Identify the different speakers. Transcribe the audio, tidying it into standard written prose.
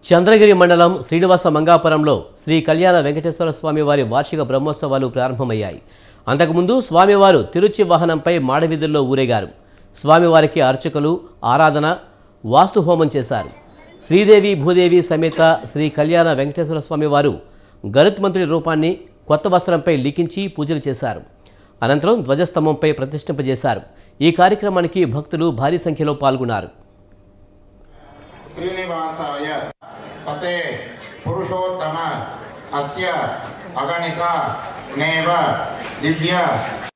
Speaker 1: చంద్రగిరి మండలం శ్రీనివాస మంగాపురంలో శ్రీ కళ్యాణ వెంకటేశ్వర స్వామి వారి వార్షిక బ్రహ్మోత్సవాలు ప్రారంభమయ్యాయి. అంతకుముందు స్వామివారు తిరుచి వాహనంపై మాడవీధుల్లో ఊరేగారు. స్వామివారికి అర్చకులు ఆరాధన, వాస్తు హోమం చేశారు. శ్రీదేవి భూదేవి సమేత శ్రీ కళ్యాణ వెంకటేశ్వర స్వామివారు గరుత్మంతుడి రూపాన్ని కొత్త వస్త్రంపై లిఖించి పూజలు చేశారు. అనంతరం ధ్వజస్తంభంపై ప్రతిష్ఠింపజేశారు. ఈ కార్యక్రమానికి భక్తులు భారీ సంఖ్యలో పాల్గొన్నారు.
Speaker 2: శ్రీనివాసాయ పతే పురుషోత్తమ అస్య అగణిత నేవ దివ్య